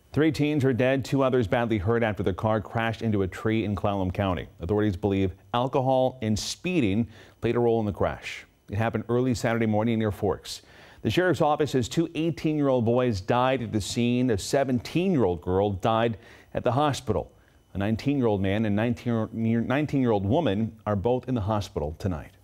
3 teens are dead, 2 others badly hurt after the car crashed into a tree in Clallam County. Authorities believe alcohol and speeding played a role in the crash. It happened early Saturday morning near Forks. The sheriff's office says 2 18-year-old boys died at the scene. A 17-year-old girl died at the hospital. A 19-year-old man and 19-year-old woman are both in the hospital tonight.